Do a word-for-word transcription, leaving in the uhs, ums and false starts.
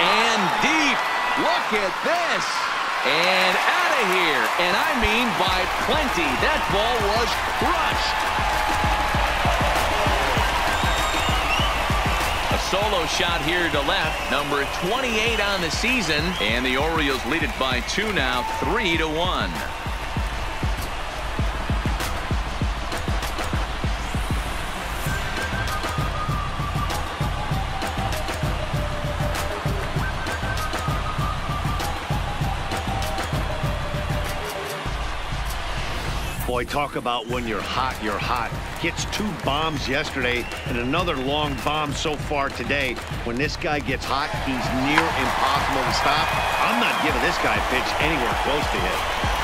and deep. Look at this. And out of here. And I mean by plenty. That ball was crushed. A solo shot here to left. Number twenty-eight on the season. And the Orioles lead it by two now, three to one. Boy, talk about when you're hot, you're hot. Gets two bombs yesterday and another long bomb so far today. When this guy gets hot, he's near impossible to stop. I'm not giving this guy a pitch anywhere close to hit.